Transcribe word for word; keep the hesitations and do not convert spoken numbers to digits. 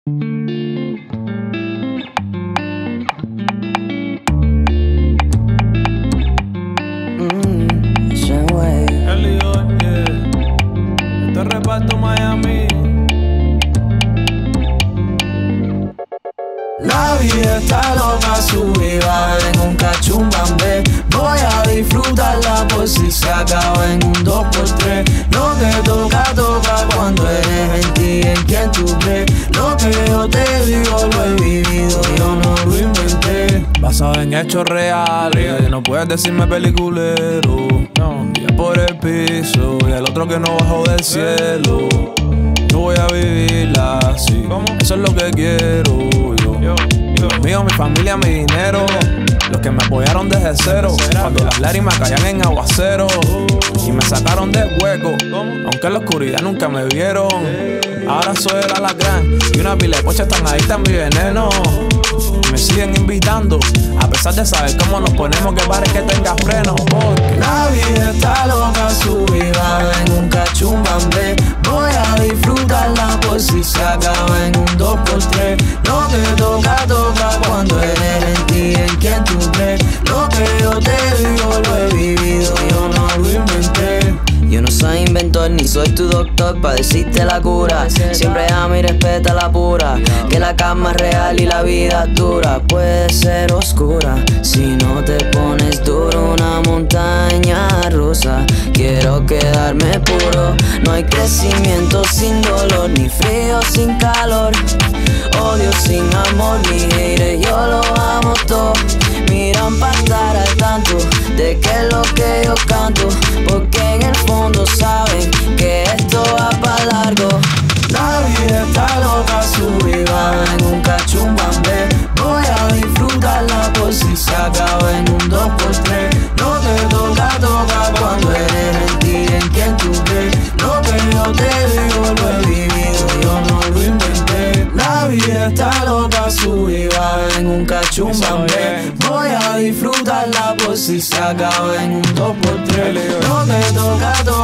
Reparto Miami. La vida está loca, sube y baja en un cachumbambe. Voy a disfrutarla por si se acaba en un dos por tres. Lo que toca, toca cuando eres en ti, en quien tú crees. Lo que yo te digo lo he vivido, yo no lo inventé. Basado en hechos reales, no puedes decirme peliculero. No, ya por el piso y el otro que no bajó del cielo. Yo voy a vivirla así, eso es lo que quiero yo. Yo, yo. Los míos, mi familia, mi dinero, los que me apoyaron desde cero, cuando las lágrimas caían en aguacero y me sacaron del hueco, aunque en la oscuridad nunca me vieron. Ahora soy el alacrán y una pila de coches están adictas a mi veneno. Me siguen invitando, a pesar de saber cómo nos ponemos, que pare que tenga freno. Porque la vida está loca, sube y baja en un cachumbambe. Voy a disfrutarla por si se acaba en un dos por tres. Lo que toca, toca cuando eres en ti, en quien tú crees. Lo que yo te digo lo he vivido, yo no lo inventé. Yo no soy inventor ni soy tu doctor pa' decirte la cura. Siempre ama y respeta la pura, que la cama es real y la vida dura. Puede ser oscura si no te pones duro, una montaña rusa. Quiero quedarme puro. No hay crecimiento sin dolor, ni frío sin calor, odio sin amor, ni hate, yo lo amo todo. Miran pa' estar al tanto de que es lo que yo canto, porque en el fondo saben que esto va pa' largo. La vida está loca, sube y baja en un cachumbambe. Voy a disfrutarla por si se acaba en un dos por tres. Lo que toca, toca cuando eres en ti, en quien tú crees. Lo que yo te digo lo he vivido, yo no lo inventé. La vida está loca, sube y baja en un cachumbambe. Voy a disfrutarla por si se acaba en un dos por tres. Lo que toca, toca